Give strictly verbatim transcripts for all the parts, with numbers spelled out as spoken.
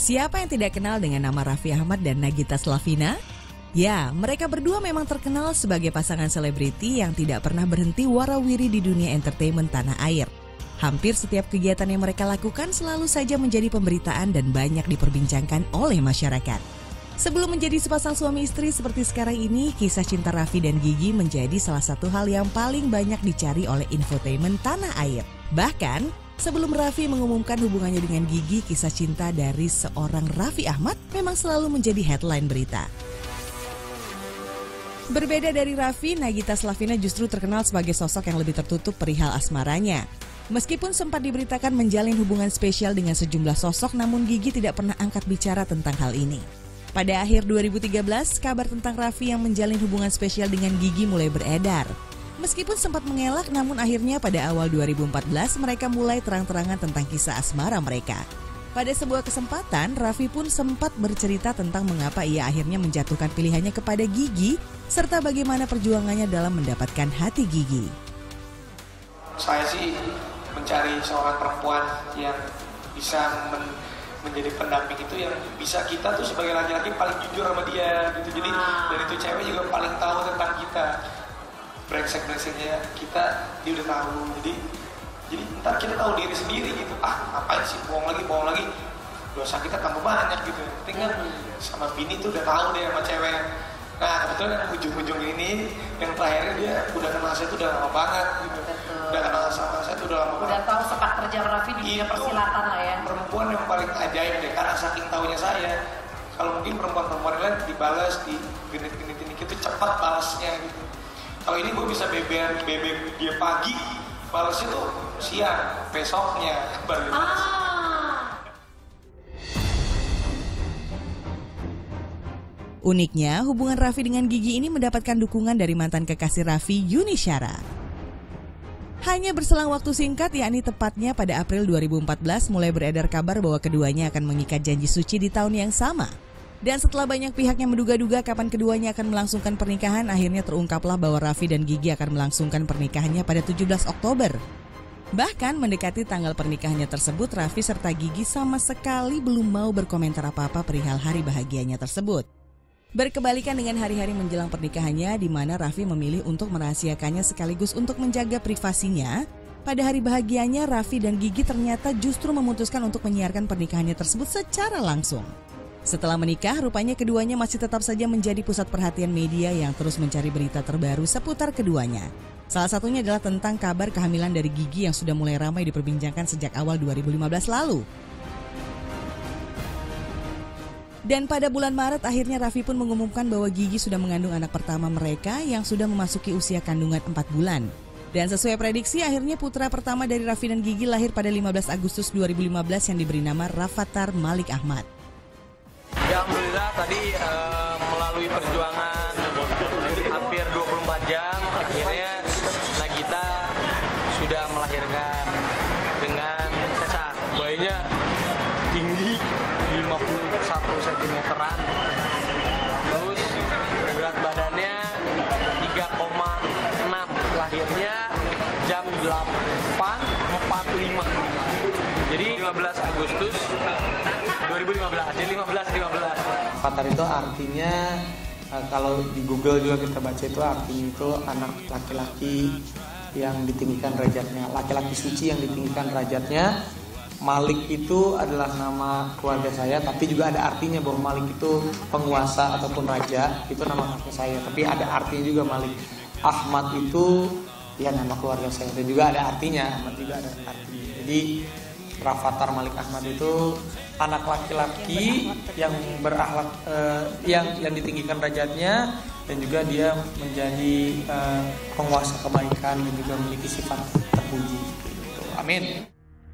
Siapa yang tidak kenal dengan nama Raffi Ahmad dan Nagita Slavina? Ya, mereka berdua memang terkenal sebagai pasangan selebriti yang tidak pernah berhenti warawiri di dunia entertainment tanah air. Hampir setiap kegiatan yang mereka lakukan selalu saja menjadi pemberitaan dan banyak diperbincangkan oleh masyarakat. Sebelum menjadi sepasang suami istri seperti sekarang ini, kisah cinta Raffi dan Gigi menjadi salah satu hal yang paling banyak dicari oleh infotainment tanah air. Bahkan, sebelum Raffi mengumumkan hubungannya dengan Gigi, kisah cinta dari seorang Raffi Ahmad memang selalu menjadi headline berita. Berbeda dari Raffi, Nagita Slavina justru terkenal sebagai sosok yang lebih tertutup perihal asmaranya. Meskipun sempat diberitakan menjalin hubungan spesial dengan sejumlah sosok, namun Gigi tidak pernah angkat bicara tentang hal ini. Pada akhir dua ribu tiga belas, kabar tentang Raffi yang menjalin hubungan spesial dengan Gigi mulai beredar. Meskipun sempat mengelak, namun akhirnya pada awal dua ribu empat belas mereka mulai terang-terangan tentang kisah asmara mereka. Pada sebuah kesempatan, Raffi pun sempat bercerita tentang mengapa ia akhirnya menjatuhkan pilihannya kepada Gigi, serta bagaimana perjuangannya dalam mendapatkan hati Gigi. Saya sih mencari seorang perempuan yang bisa men- menjadi pendamping itu, yang bisa kita tuh sebagai laki-laki paling jujur sama dia gitu. Jadi dan itu cewek juga paling tahu tentang kita. Brengsek-brengseknya kita dia udah tahu. Jadi jadi ntar kita tahu diri sendiri gitu. Ah, ngapain sih bohong lagi, bohong lagi. Dosa kita tambah banyak gitu. Tinggal sama bini tuh udah tahu deh sama cewek. Nah, kebetulan yang ujung-ujung ini, yang terakhirnya dia udah kenal saya tuh udah lama banget gitu. Udah kenal sama saya tuh udah lama banget. Udah tahu sepak terjang Raffi di dunia persilatan lah ya. Perempuan yang paling ajaib deh, karena saking tahunya saya. Kalau mungkin perempuan-perempuan lain dibalas, di genit-genitin gitu cepat balasnya gitu. Kalau ini gue bisa beber, beber dia pagi, balasnya tuh siang, besoknya baru dibalas. Ah. Uniknya, hubungan Raffi dengan Gigi ini mendapatkan dukungan dari mantan kekasih Raffi, Yuni Shara. Hanya berselang waktu singkat, yakni tepatnya pada April dua ribu empat belas, mulai beredar kabar bahwa keduanya akan mengikat janji suci di tahun yang sama. Dan setelah banyak pihak yang menduga-duga kapan keduanya akan melangsungkan pernikahan, akhirnya terungkaplah bahwa Raffi dan Gigi akan melangsungkan pernikahannya pada tujuh belas Oktober. Bahkan mendekati tanggal pernikahannya tersebut, Raffi serta Gigi sama sekali belum mau berkomentar apa-apa perihal hari bahagianya tersebut. Berkebalikan dengan hari-hari menjelang pernikahannya, di mana Raffi memilih untuk merahasiakannya sekaligus untuk menjaga privasinya, pada hari bahagianya Raffi dan Gigi ternyata justru memutuskan untuk menyiarkan pernikahannya tersebut secara langsung. Setelah menikah, rupanya keduanya masih tetap saja menjadi pusat perhatian media yang terus mencari berita terbaru seputar keduanya. Salah satunya adalah tentang kabar kehamilan dari Gigi yang sudah mulai ramai diperbincangkan sejak awal dua ribu lima belas lalu. Dan pada bulan Maret akhirnya Raffi pun mengumumkan bahwa Gigi sudah mengandung anak pertama mereka yang sudah memasuki usia kandungan empat bulan. Dan sesuai prediksi, akhirnya putra pertama dari Raffi dan Gigi lahir pada lima belas Agustus dua ribu lima belas yang diberi nama Rafattar Malik Ahmad. Ya, alhamdulillah tadi uh, melalui perjuangan hampir dua puluh empat jam, akhirnya Nagita sudah melahirkan dengan sesak. Bayinya tinggi lima puluh satu sentimeteran, terus berat badannya tiga koma enam, lahirnya jam delapan empat puluh lima. Jadi lima belas Agustus dua ribu lima belas, jadi lima belas lima belas. Rafattar itu artinya, kalau di Google juga kita baca itu artinya itu anak laki-laki yang ditinggikan derajatnya, laki-laki suci yang ditinggikan derajatnya. Malik itu adalah nama keluarga saya, tapi juga ada artinya bahwa Malik itu penguasa ataupun raja, itu nama kakek saya. Tapi ada artinya juga Malik. Ahmad itu ya nama keluarga saya, dan juga ada artinya, Ahmad juga ada artinya. Jadi Rafattar Malik Ahmad itu anak laki-laki yang berakhlak, eh, yang yang ditinggikan derajatnya, dan juga dia menjadi eh, penguasa kebaikan dan juga memiliki sifat terpuji. Gitu. Amin.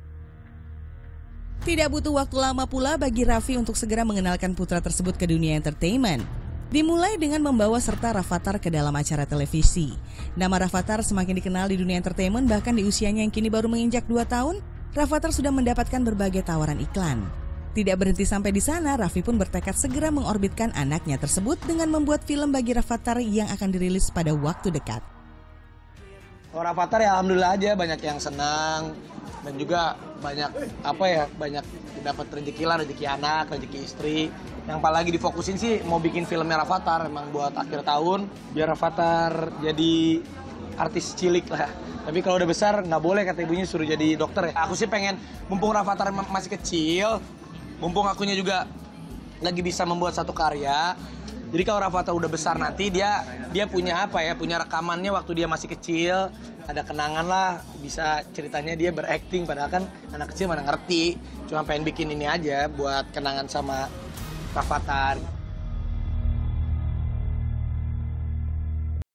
Tidak butuh waktu lama pula bagi Raffi untuk segera mengenalkan putra tersebut ke dunia entertainment. Dimulai dengan membawa serta Rafattar ke dalam acara televisi. Nama Rafattar semakin dikenal di dunia entertainment, bahkan di usianya yang kini baru menginjak dua tahun, Rafattar sudah mendapatkan berbagai tawaran iklan. Tidak berhenti sampai di sana, Raffi pun bertekad segera mengorbitkan anaknya tersebut dengan membuat film bagi Rafattar yang akan dirilis pada waktu dekat. Kalau Rafattar ya alhamdulillah aja, banyak yang senang. dan juga banyak apa ya banyak dapat rezeki lah, rezeki anak, rezeki istri. Yang paling lagi difokusin sih mau bikin filmnya Rafathar emang buat akhir tahun biar Rafathar jadi artis cilik lah. Tapi kalau udah besar nggak boleh kata ibunya suruh jadi dokter ya. Aku sih pengen mumpung Rafathar masih kecil, mumpung akunya juga lagi bisa membuat satu karya. Jadi kalau Rafathar udah besar nanti dia dia punya apa ya, punya rekamannya waktu dia masih kecil, ada kenangan lah, bisa ceritanya dia berakting padahal kan anak kecil mana ngerti. Cuma pengen bikin ini aja buat kenangan sama Rafathar.